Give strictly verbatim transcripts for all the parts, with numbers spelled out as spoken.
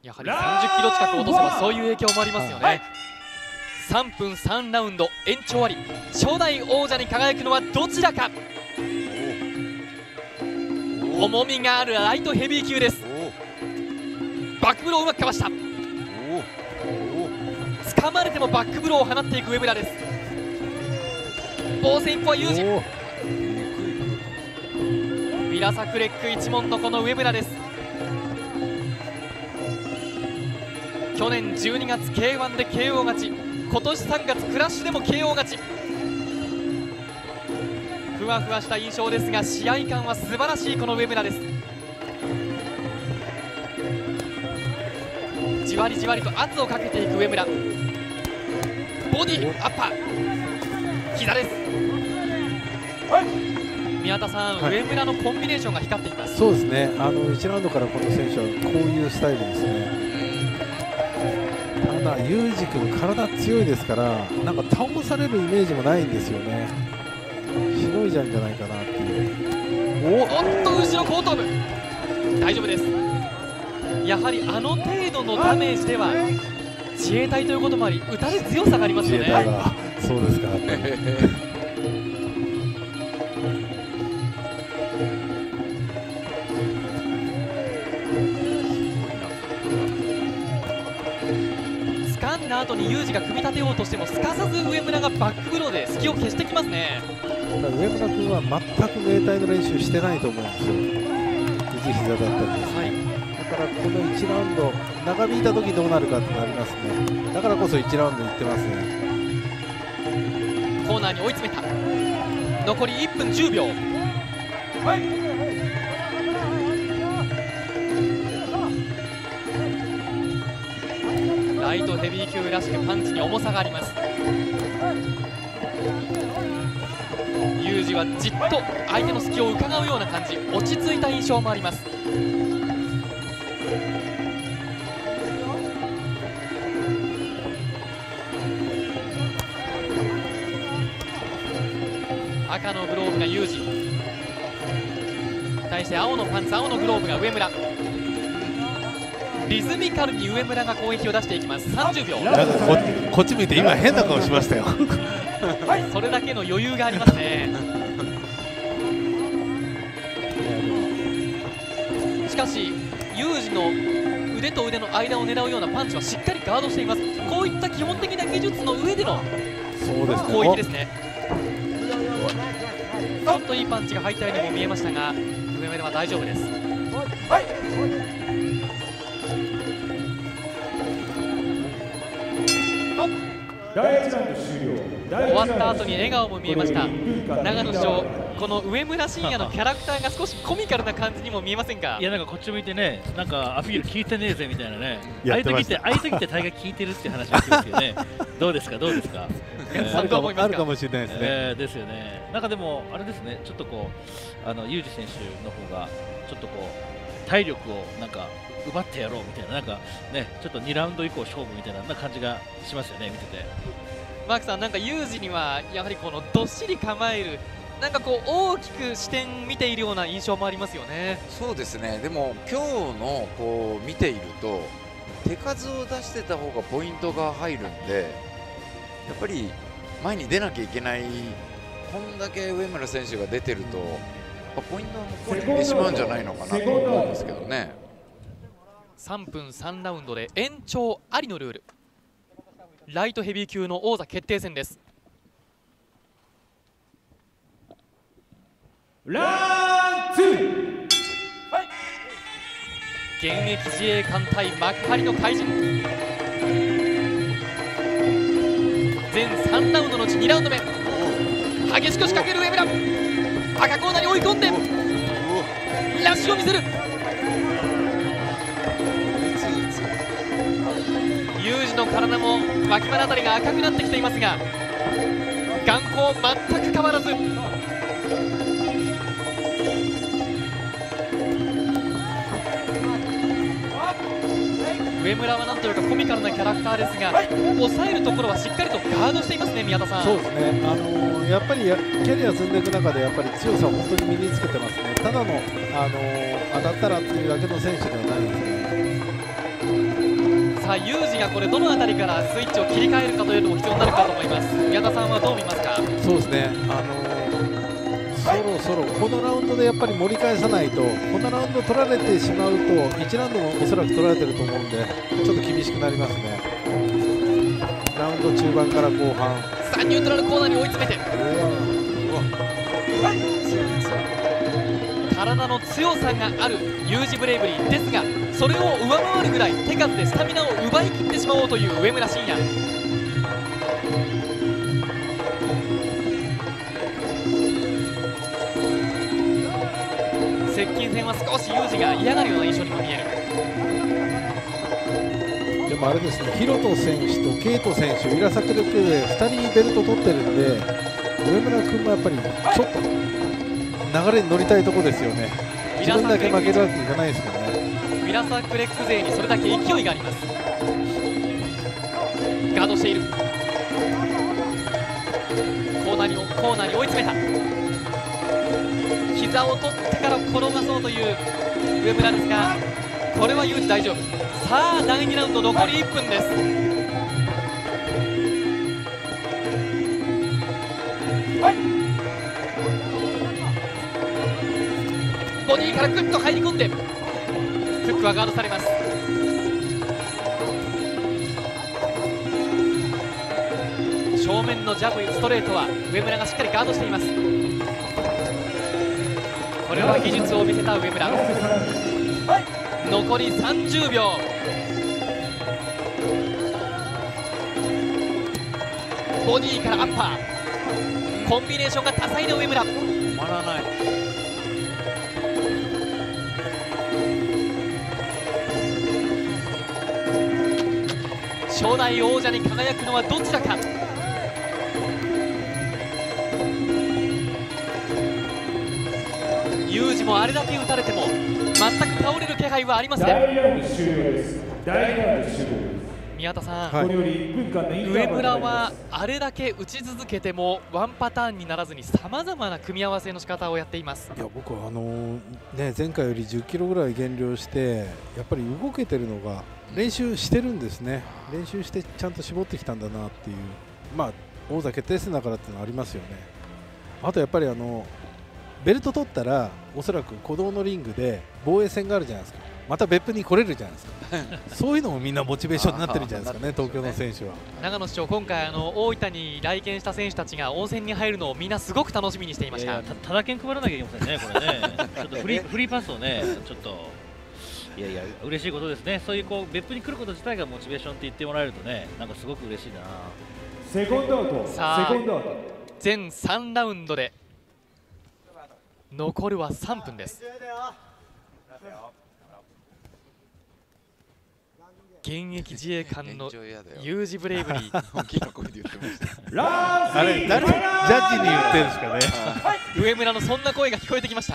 やはりさんじゅっキロ近く落とせばそういう影響もありますよね、はい、さんぷんさんラウンド延長あり、初代王者に輝くのはどちらか。重みがあるライトヘビー級です。バックブローをうまくかわした。掴まれてもバックブローを放っていく上村です。防戦一歩はユージ。ウィラサクレック一門のこの上村です。去年じゅうにがつ ケーワン で ケーオー 勝ち、今年さんがつクラッシュでも ケーオー 勝ち。ふわふわした印象ですが試合感は素晴らしいこの上村です。じわりじわりと圧をかけていく上村。ボディアッパー膝です。宮田さん、はい、上村のコンビネーションが光っています。 そうですね、あのいちラウンドからこの選手はこういうスタイルですね。ただユージ君体強いですからなんか倒されるイメージもないんですよね。しのいじゃうんじゃないかなっていう。 お, おっと後ろ後頭部大丈夫です。やはりあの程度のダメージでは自衛隊ということもあり打たれ強さがありますよね。 自衛隊がそうですか掴んだ後にユージが組み立てようとしてもすかさず上村がバックブローで隙を消してきますね。 上村君は全くムエタイの練習してないと思うんですよ。肘膝だったりですね、はい、だからこのいちラウンド長引いた時どうなるかってなりますね。だからこそいちラウンドいってますね。 コーナーに追い詰めた。残りいっぷんじゅうびょう、はい、ライトヘビー級らしくパンチに重さがあります。ユージはじっと相手の隙を伺うような感じ、落ち着いた印象もあります。赤のグローブがユージに対して青のパンツ、青のグローブが上村。リズミカルに上村が攻撃を出していきます。さんじゅうびょう。 なんか こ, こっち向いて今変な顔しましたよそれだけの余裕がありますねしかしユージの腕と腕の間を狙うようなパンチはしっかりガードしています。こういった基本的な技術の上での攻撃ですね。ちょっといいパンチが入ったようにも見えましたが上村は大丈夫です。終わった後に笑顔も見えました長野翔。この上村晋也のキャラクターが少しコミカルな感じにも見えませんか。 いやなんかこっち向いてね、なんかアピール聞いてねえぜみたいなね、ああいう時ってああいう時って大概聞いてるって話を聞きますよねどうですかどうですかあるかもあるかもしれないですね、 えー、ですよね。なんかでもあれですね、ちょっとこうあのユージ選手の方がちょっとこう体力をなんか奪ってやろうみたいな、なんかねちょっとにラウンド以降勝負みたいな感じがしますよね、見てて。 マークさん、なんかユージにはやはりこのどっしり構える、なんかこう大きく視点見ているような印象もありますよね。 そうですね。でも今日のこう見ていると手数を出してた方がポイントが入るんで、やっぱり前に出なきゃいけない。こんだけ上村選手が出てるとポイントは向こうに行ってしまうんじゃないのかなと思うんですけどね。 さんぷんさんラウンドで延長ありのルール、ライトヘビー級の王座決定戦です。 ラウンドツー、 現役自衛官対幕張の怪人。全さんラウンドのうちにラウンド目、激しく仕掛ける上村。赤コーナーに追い込んでラッシュを見せる。ユージの体も脇腹あたりが赤くなってきていますが眼光全く変わらず。上村はなんというかコミカルなキャラクターですが、抑えるところはしっかりとガードしていますね、宮田さん。 そうですね、あのー、やっぱりキャリア積んでいく中でやっぱり強さを本当に身につけてますね。ただの、あのー、当たったらっていうだけの選手ではないですね。 さあユージがこれどの辺りからスイッチを切り替えるかというのも必要になるかと思います。宮田さんはどう見ますか？ そうですね、あのー、そろそろこのラウンドでやっぱり盛り返さないと、このラウンド取られてしまうといちラウンドもおそらく取られてると思うんで、ちょっと厳しくなりますね。ラウンド中盤から後半、 さあニュートラルコーナーに追い詰めて、体の強さがあるユージブレイブリーですが、それを上回るぐらい手数でスタミナを奪い切ってしまおうという上村晋也。接近戦は少しユージが嫌がるような印象にも見える。 でもあれですね、ヒロト選手とケイト選手、イラサクルクでふたりベルト取ってるんで、上村君もやっぱりちょっと流れに乗りたいところですよね。自分だけ負けるわけにいかないですからね。 ミラサクレック勢にそれだけ勢いがあります。ガードしている。コーナーにコーナーに追い詰めた。膝を取ってから転がそうという上村ですが、これはユージ大丈夫。さあだいにラウンド残りいっぷんです。ボディからグッと入り込んでフックはガードされます。正面のジャブストレートは上村がしっかりガードしています。これは技術を見せた上村。残りさんじゅうびょう。ボディからアッパー、コンビネーションが多彩な上村。 止まらない。 初代王者に輝くのはどちらか。ユージもあれだけ打たれても全く倒れる気配はありません。 第二ラウンド終了です。第二ラウンド終了です。 宮田さん、 はいこれよりいっぷんかんのインターバル上村はとなります。 あれだけ打ち続けてもワンパターンにならずにさまざまな組み合わせの仕方をやっています。 いや僕はあのーね、前回よりじゅっキロぐらい減量してやっぱり動けてるのが練習してるんですね。練習してちゃんと絞ってきたんだなっていう、まあ王座決定戦だからっていうのはありますよね。あとやっぱりあのベルト取ったらおそらく鼓動のリングで防衛戦があるじゃないですか。また別府に来れるじゃないですか。そういうのもみんなモチベーションになってるんじゃないですかね、東京の選手は。 長野市長、今回あの大分に来県した選手たちが温泉に入るのをみんなすごく楽しみにしていました。 いやいや、たただ券配らなきゃいけませんね、これね。ちょっとフリーフリーパスをね、ちょっと。いやいや、嬉しいことですね。そういうこう別府に来ること自体がモチベーションって言ってもらえるとね、なんかすごく嬉しいな。 セコンドアウト。 さあセコンドアウト。 全さんラウンドで残るはさんぷんです。現役自衛官のユージブレイブリー。 大きな声で言ってました。 ラーあれ誰ジャッジに言ってるんですかね。 上村のそんな声が聞こえてきました。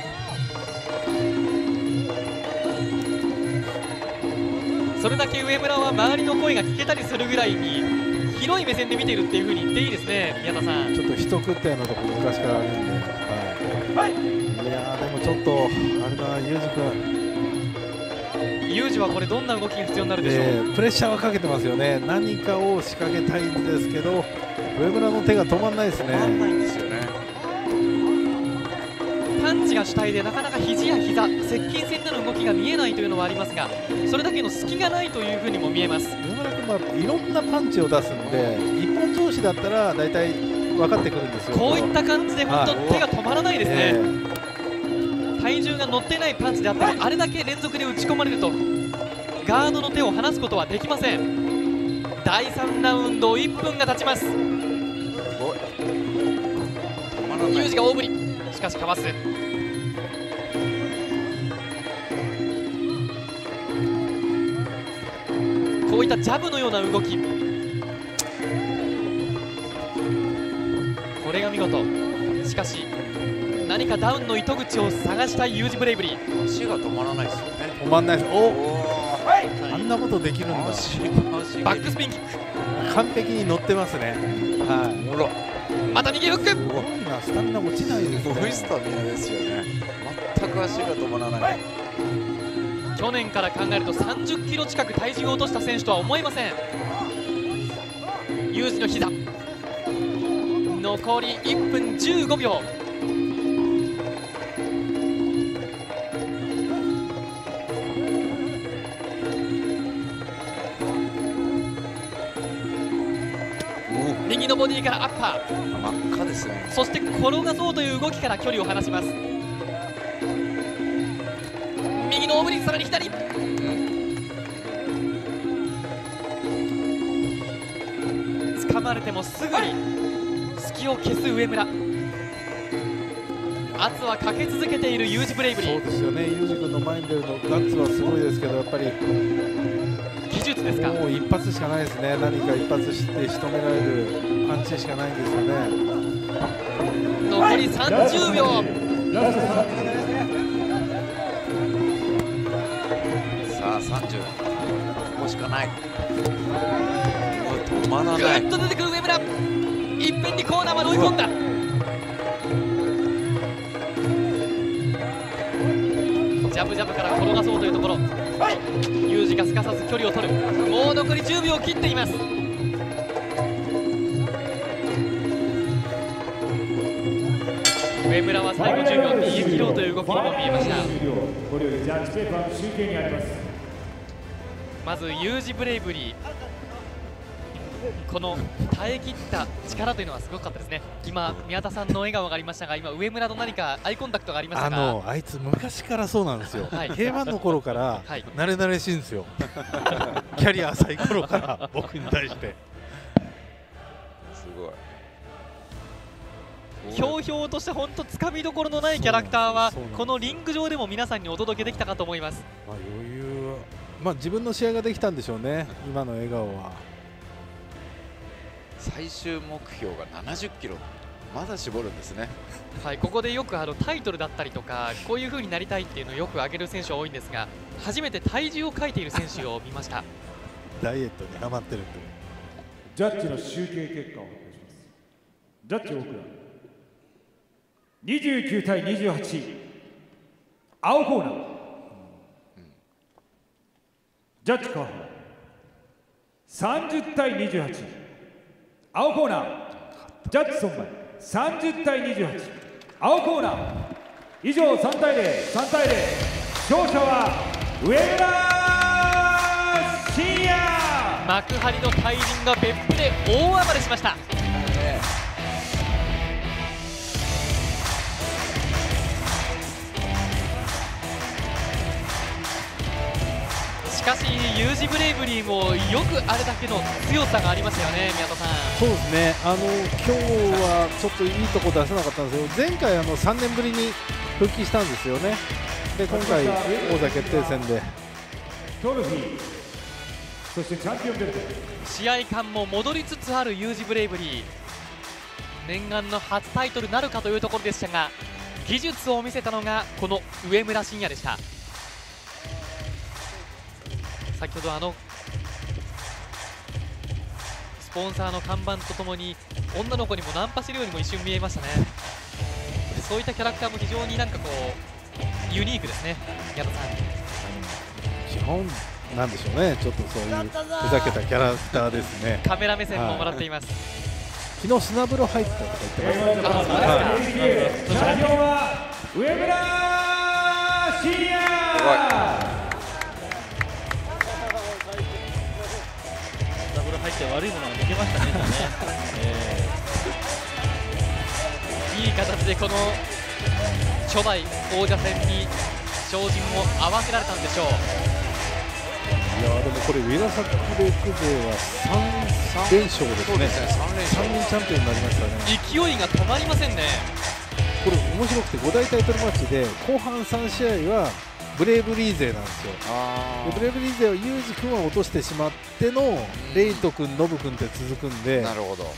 それだけ上村は周りの声が聞けたりするぐらいに広い目線で見ているっていう風に言っていいですね、宮田さん。 ちょっと一食ったようなところ昔からあるんで、はい、いやーでもちょっとあれだ、ユージ君ユージはこれどんな動きが必要になるでしょう。 えープレッシャーはかけてますよね。何かを仕掛けたいんですけど上村の手が止まらないですね。 止まんないんですよね。 パンチが主体でなかなか肘や膝、接近戦での動きが見えないというのはありますが、それだけの隙がないというふうにも見えます。 上村君はいろんなパンチを出すんで一本調子だったら大体分かってくるんですよ。 こういった感じで本当に手が止まらないですね。 えー体重が乗ってないパンチであってもあれだけ連続で打ち込まれるとガードの手を離すことはできません。だいさんラウンドいっぷんが経ちます。 すごい。止まらない。 ユージが大振り、しかしかわす。こういったジャブのような動き、これが見事。しかし何かダウンの糸口を探したいユージブレイブリー。 足が止まらないですよね。 止まんないです。おおーあんなことできるんだ。 足足バックスピンキック、 完璧に乗ってますね。はいほら、 また右フック。 すごいな、スタミナ落ちないですすごいね。 スタミナですよね。全く足が止まらない。 去年から考えるとさんじゅっキロ近く体重を落とした選手とは思えません。ユージの膝、残りいっぷんじゅうごびょう。右のボディからアッパー、 真っ赤ですね。 そして転がそうという動きから距離を離します。右のオブリック、さらに左、掴まれてもすぐに隙を消す上村。圧はかけ続けているユージブレイブリー。 そうですよね、ユージ君の前に出るのガッツはすごいですけど、やっぱり技術ですか。 もう一発しかないですね。何か一発して仕留められるパンチしかないんですよね。 残りさんじゅうびょう。 ラストさんじゅう。 さあさんじゅう、ここしかない。もう止まらぐない。 っと出てくる上村、いっぺんにコーナーまで追い込んだ。ジャブジャブから転がそうというところ、ユージがすかさず距離を取る。もう残りじゅうびょうを切っています。上村は最後じゅうびょう逃げ切ろうという動きにも見えました。 これよりジャッジペーパーの集計にあります。 まずユージブレイブリー、この耐え切った力というのはすごかったですね。今宮田さんの笑顔がありましたが、今上村と何かアイコンタクトがありましたあが、 のあいつ昔からそうなんですよ、 はい、 ケーワンの頃からはい慣れ慣れしいんですよキャリア浅い頃から僕に対してすごい。 ひょうひょうとして本当つかみどころのないキャラクターはそうなんですこのリング上でも皆さんにお届けできたかと思います。 まあ余裕は、まあ自分の試合ができたんでしょうね、今の笑顔は。 最終目標がななじゅっキロ、まだ絞るんですね。 はい、ここでよくあのタイトルだったりとか、こういう風になりたいっていうのをよく挙げる選手は多いんですが、初めて体重を書いている選手を見ました。 ダイエットにハマってると。 ジャッジの集計結果を発表します。ジャッジ大倉にじゅうきゅうたいにじゅうはち、青コーナー、ジャッジ川原さんじゅうたいにじゅうはち、青コーナー、ジャッジソンマイさんじゅうたいにじゅうはち、青コーナー。以上さんたいゼロ、さんたいゼロ、勝者は上村晋也。 幕張の大陣が別府で大暴れしました。しかしユージブレイブリーもよくあれだけの強さがありましたよね、宮田さん。 そうですね、あの今日はちょっといいとこ出せなかったんですけど、前回あのさんねんぶりに復帰したんですよね。で今回王座決定戦でトロフィー、そしてチャンピオンベルト。 試合感も戻りつつあるユージブレイブリー、念願の初タイトルなるかというところでしたが、技術を見せたのがこの上村晋也でした。先ほどあのスポンサーの看板とともに女の子にもナンパしてるようにも一瞬見えましたね。でそういったキャラクターも非常になんかこうユニークですね、宮田さん。 基本なんでしょうね、ちょっとそういうふざけたキャラクターですね。 カメラ目線ももらっています。 昨日砂風呂入ったとか言ってましたね。 あ、そうですか。 チャンピオンは上村晋也。 ダブル入って悪いものが抜けましたね。えいい形でこの初代王者戦に照準を合わせられたんでしょう。 いやでもこれウィラサックレック勢はさん連勝ですね。 さん連さんにんチャンピオンになりましたね。 勢いが止まりませんね。 これ面白くてご大タイトルマッチで後半さん試合はブレイブリー勢なんですよ。 あでブレイブリー勢はユージ君は落としてしまってのレイト君、ノブ君って続くんで、 なるほど。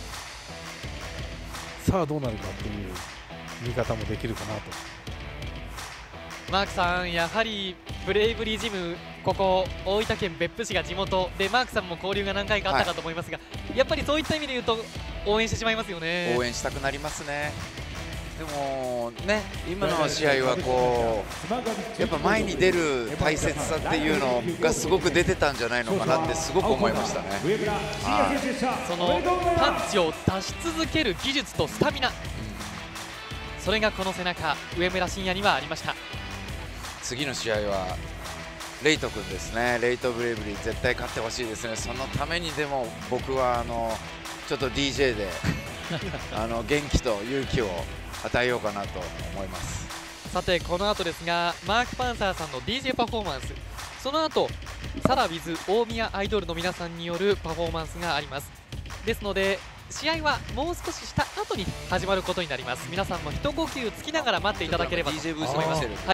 さあどうなるかっていう見方もできるかなと。 マークさん、やはりブレイブリージム、ここ大分県別府市が地元で、マークさんも交流が何回かあったかと思いますが、はい、やっぱりそういった意味で言うと応援してしまいますよね。 応援したくなりますね。 でもね、今の試合はこうやっぱ前に出る大切さっていうのがすごく出てたんじゃないのかなってすごく思いましたね。はい、 そのパンチを出し続ける技術とスタミナ、それがこの背中、上村晋也にはありました。 次の試合はレイト君ですね。レイトブレイブリー絶対勝ってほしいですね。そのためにでも僕はあのちょっと ディージェー であの元気と勇気を与えようかなと思います。 さてこの後ですが、マーク・パンサーさんの ディージェー パフォーマンス、その後サラ・ウィズ大宮アイドルの皆さんによるパフォーマンスがあります。ですので試合はもう少しした後に始まることになります。皆さんも一呼吸つきながら待っていただければと思います。